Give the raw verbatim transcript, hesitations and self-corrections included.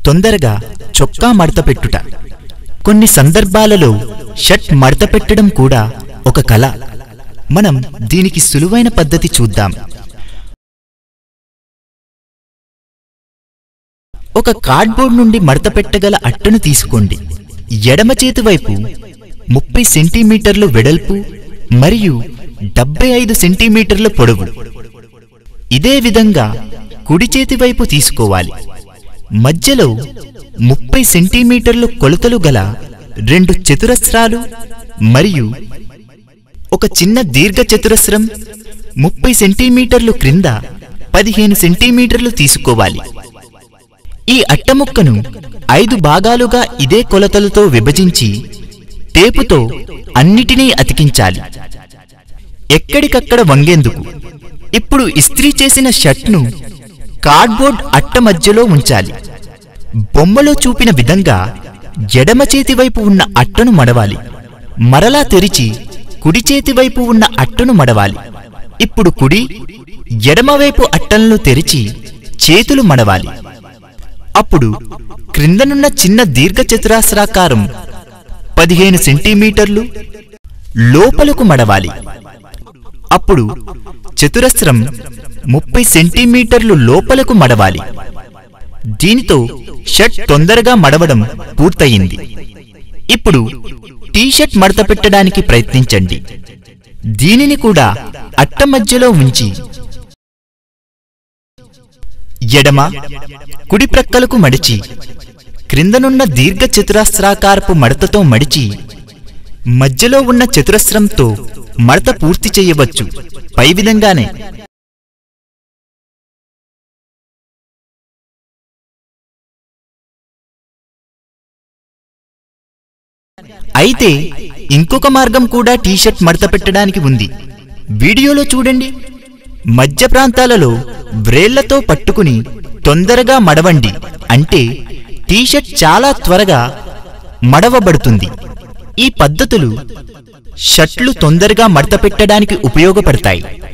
తొందరగా చొక్కా మడత పెట్టుట. కొన్ని సందర్భాలలో షర్ట్ మడత పెట్టడం కూడా ఒక కళ. మనం దీనికి సులువైన పద్ధతి చూద్దాం. ఒక కార్డ్బోర్డ్ నుండి మడత పెట్టగల అట్టను తీసుకోండి. ఎడమ చేతి వైపు ముప్పై సెంటీమీటర్లు వెడల్పు మరియు డెబ్బై ఐదు సెంటీమీటర్ల పొడవు. ఇదే విధంగా కుడి చేతి వైపు తీసుకోవాలి. మధ్యలో ముప్పై సెంటీమీటర్లు కొలతలు గల రెండు చతురస్రాలు మరియు ఒక చిన్న దీర్ఘ చతురస్రం ముప్పై సెంటీమీటర్లు క్రింద పదిహేను సెంటీమీటర్లు తీసుకోవాలి. ఈ అట్టముక్కను ఐదు భాగాలుగా ఇదే కొలతలతో విభజించి టేపుతో అన్నిటినీ అతికించాలి, ఎక్కడికక్కడ వంగేందుకు. ఇప్పుడు ఇస్త్రీ చేసిన షర్ట్ను కార్డ్బోర్డ్ అట్ట మధ్యలో ఉంచాలి. బొమ్మలో చూపిన విధంగా ఎడమ చేతి వైపు ఉన్న అట్టను మడవాలి. మరలా తెరిచి కుడి చేతి వైపు ఉన్న అట్టను మడవాలి. ఇప్పుడు కుడి ఎడమవైపు అట్టలను తెరిచి చేతులు మడవాలి. అప్పుడు క్రిందనున్న చిన్న దీర్ఘ చతురస్రాకారం పదిహేను సెంటీమీటర్లు లోపలకు మడవాలి. అప్పుడు చతురస్రం ముప్పై సెంటీమీటర్లు లోపలకు మడవాలి. దీనితో షర్ట్ తొందరగా మడవడం పూర్తయింది. ఇప్పుడు టీషర్ట్ మడత పెట్టడానికి ప్రయత్నించండి. దీనిని కూడా అట్ట మధ్యలో ఉంచి ఎడమ కుడి ప్రక్కలకు మడిచి క్రిందనున్న దీర్ఘ చతురస్రాకారపు మడతతో మడిచి మధ్యలో ఉన్న చతురస్రంతో మడత పూర్తి చేయవచ్చు. పై విధంగానే అయితే ఇంకొక మార్గం కూడా టీషర్ట్ మడత పెట్టడానికి ఉంది. వీడియోలో చూడండి. మధ్య ప్రాంతాలలో వ్రేళ్లతో పట్టుకుని తొందరగా మడవండి, అంటే టీషర్ట్ చాలా త్వరగా మడవబడుతుంది. ఈ పద్ధతులు షర్ట్లు తొందరగా మడత పెట్టడానికి ఉపయోగపడతాయి.